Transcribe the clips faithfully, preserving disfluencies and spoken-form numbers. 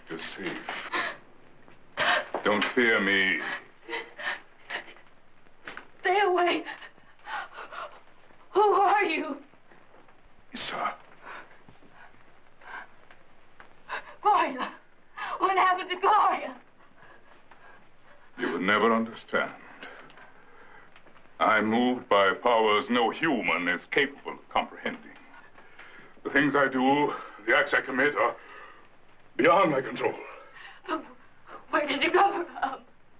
You're safe. Don't fear me. Stay away. Who are you? Lisa. Gloria. What happened to Gloria? You will never understand. I'm moved by powers no human is capable of comprehending. The things I do, the acts I commit are beyond my control. But where did you come from?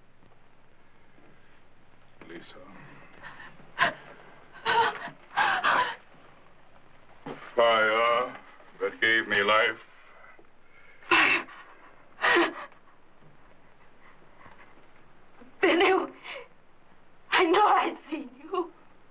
Lisa. The fire that gave me life. Fire. Then it, I know I'd seen you.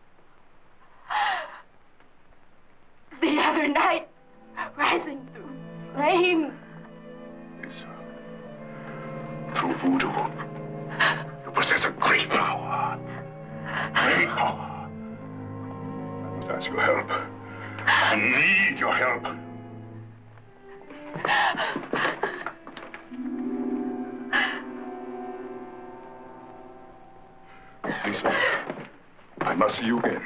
The other night, rising through flames. Lisa, through voodoo, you possess a great power. Great power. I must ask your help. I need your help. Lisa, I must see you again.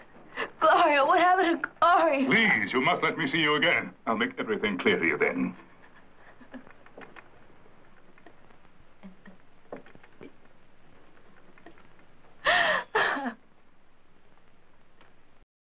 Gloria, what happened to Gloria? Please, you must let me see you again. I'll make everything clear to you then.